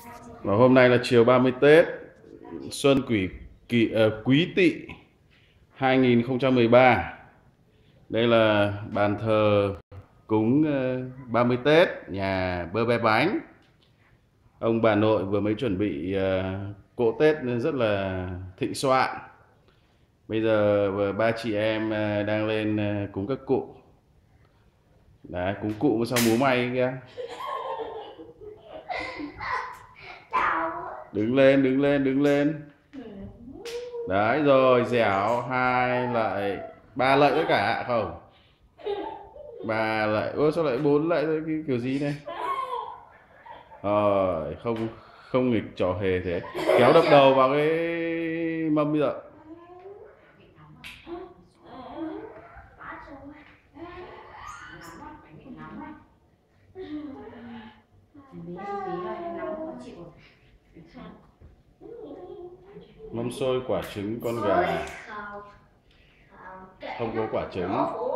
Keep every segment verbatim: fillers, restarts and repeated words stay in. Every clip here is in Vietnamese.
Và hôm nay là chiều ba mươi Tết Xuân Quỷ Kỷ uh, Quý Tỵ hai nghìn không trăm mười ba. Đây là bàn thờ cúng uh, ba mươi Tết nhà Bơ Bé Bánh. Ông bà nội vừa mới chuẩn bị uh, cỗ Tết nên rất là thịnh soạn. Bây giờ ba chị em uh, đang lên uh, cúng các cụ. Đấy, cúng cụ sao múa may kìa. Đứng lên, đứng lên, đứng lên. Đấy rồi, dẻo, hai lại, ba lại tất cả không? Ba lại, ôi sao lại bốn lại cái kiểu gì này? Rồi, không không nghịch trò hề thế. Kéo đập đầu vào cái mâm bây giờ. Mâm xôi quả trứng con gà. Không có quả trứng.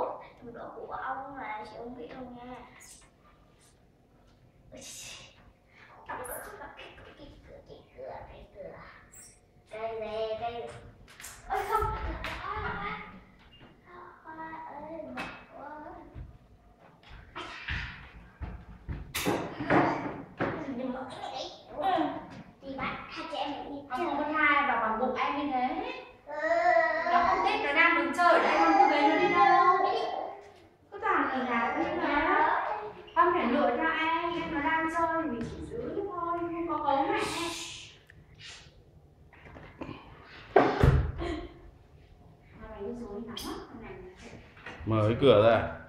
Không có thai vào bằng bụng em như thế. Nó không thích, nó đang đứng chơi ở đây, không có bế nó đi đâu. Cứ toàn ở nhà như thế. Con phải lựa cho em, em nó đang chơi mình chỉ giữ thôi, không có cấu mẹ. Mở cái cửa ra.